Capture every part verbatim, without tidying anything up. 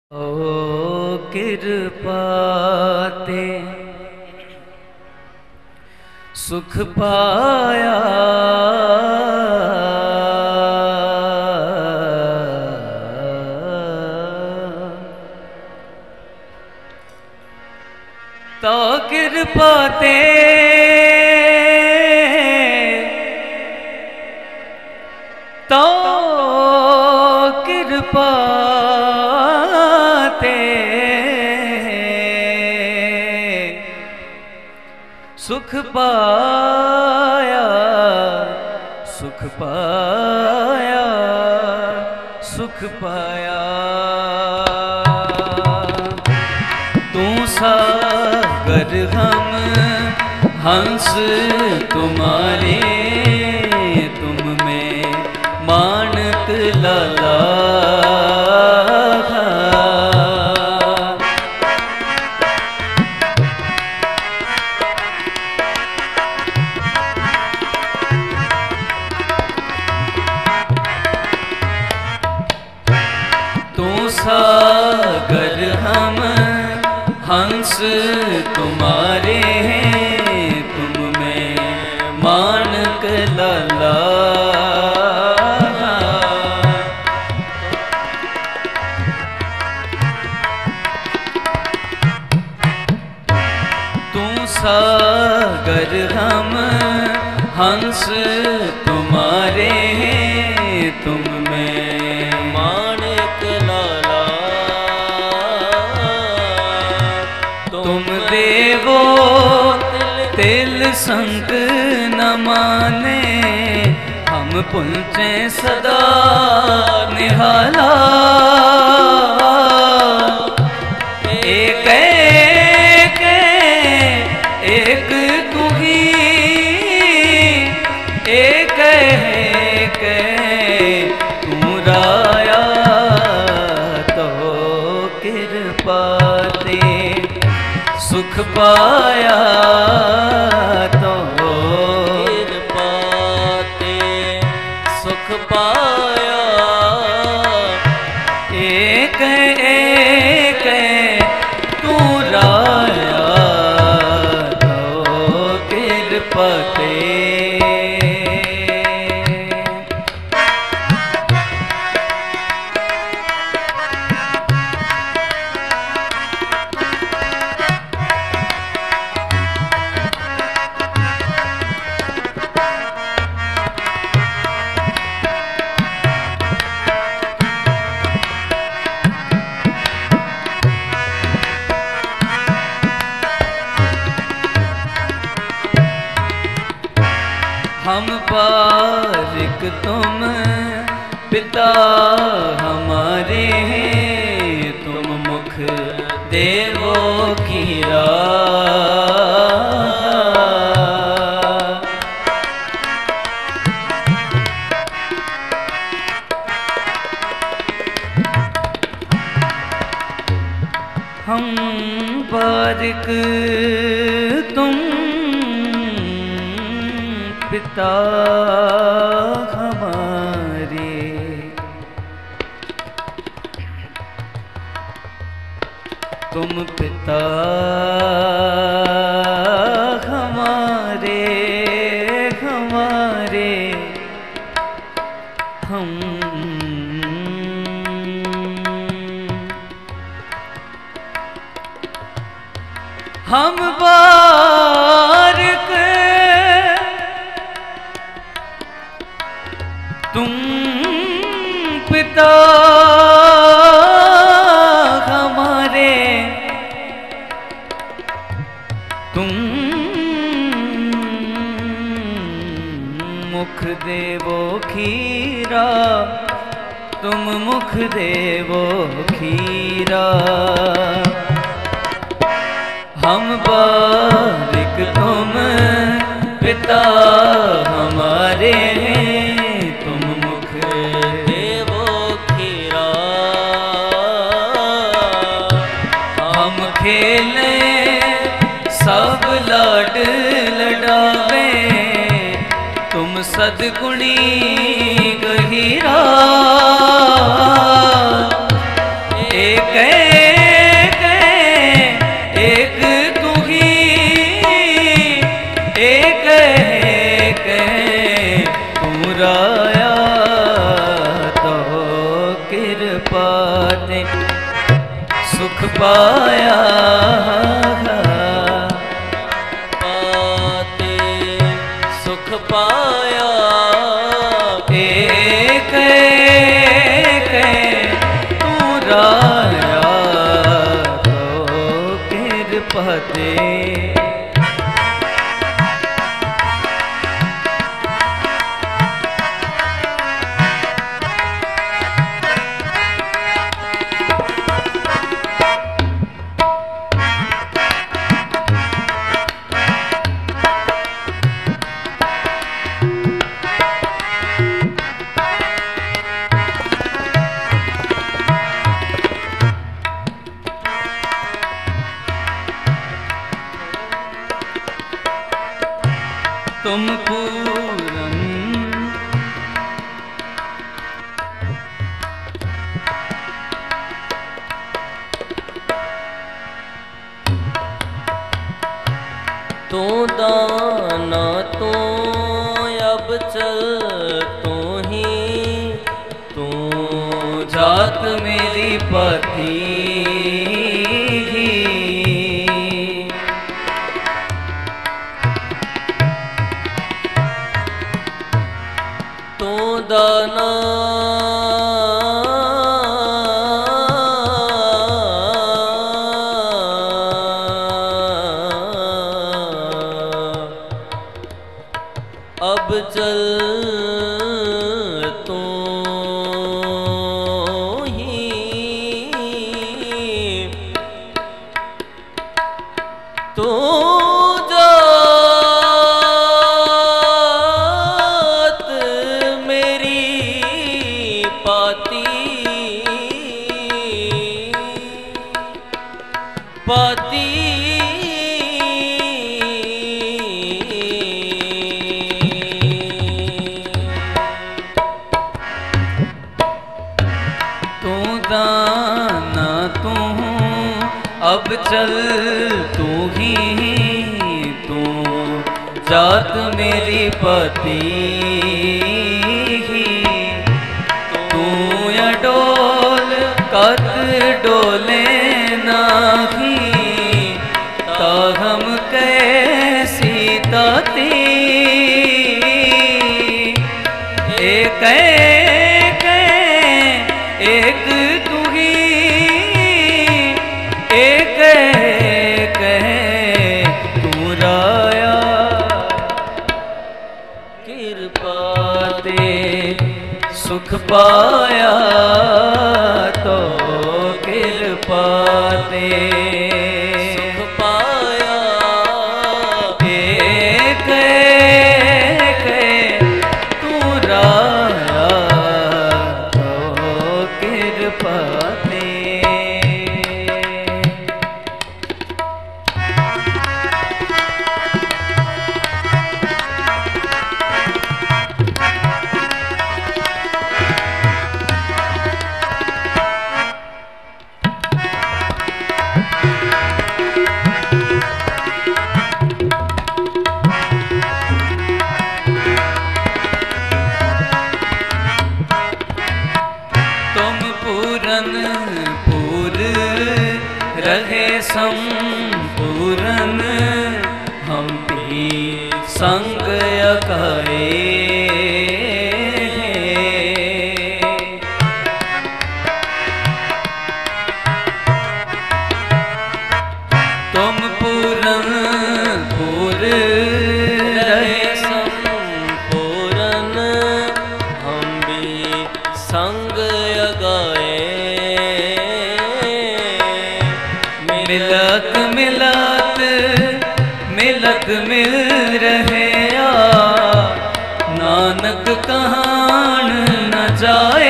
ओ कृपा ते सुख पाया, तो कृपा ते तो कृपा ते सुख पाया, सुख पाया, सुख पाया। तू सागर हम हंस तुम्हारे, तुम में मानक लाला। तू सागर हम हंस तुम्हारे हैं, तुम में मानक लाला। तू सागर हम हंस तुम्हारे हैं, तुम में मानक लाला। तुम देवो तिल संग न माने, हम पुंचे सदा निहाला। एक एक एक तू ही, एक एक तू राया। तो कृपा ते सुख पाया, तो कृपा ते सुख पाया। एक एक तू राया, तो कृपा ते। हम बारिक तुम पिता हमारे हैं, तुम मुख देवो कीरा। हम बारिक तुम पिता हमारे, तुम पिता हमारे हमारे। हम हम बारिक तुम पिता हमारे, तुम मुख देवो खीरा, तुम मुख देवो खीरा। हम बारिक तुम पिता हमारे हैं, तुम मुख देवो खीरा। हम खेले सब लाड लडावे, तुम सदगुणी गहीरा। एक एक एक तू ही एक एक तू राया तो कृपा ते सुख पाया पाते सुख पाया एक एक तू राया तो कृपा ते तुम पूरन तू दाना तू अब चल तू ही तू जात मेरी पति तू दाना अब चल तू ही तू जात मेरी पाती पाती दाना तू अब चल तू ही तू जात मेरी पति तू या डोल कत डोले नाही ता हम कैसी ताती एक एक तू ही एक एक तू राया कृपा ते सुख पाया तो कृपा ते सुख पाया एक एक तू राया पाते रहे संपूरन हम भी संग अकाए तुम पूरन पूर रहे संपूरन हम भी संग अगाए मिलत मिलत मिलत मिल रहे आ नानक कहान न जाए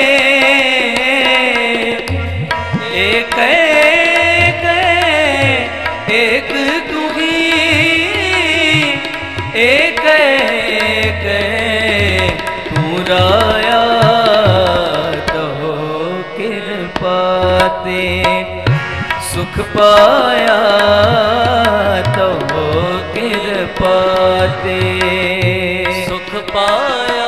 एक एक एक तू ही एक एक तू राया तो कृपा ते सुख पाया तो कृपा ते सुख पाया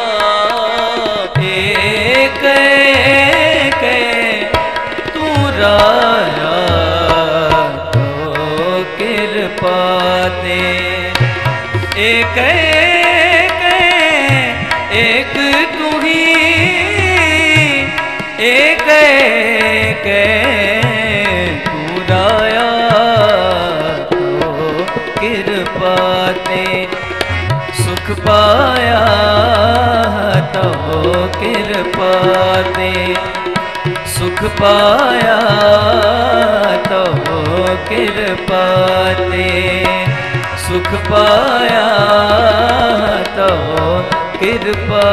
एक एक तू राया तो कृपा ते एक एक एक तू ही एक एक तू राया तो कृपा ते सुख पाया तो कृपा ते सुख पाया तो कृपा ते सुख पाया तो कृपा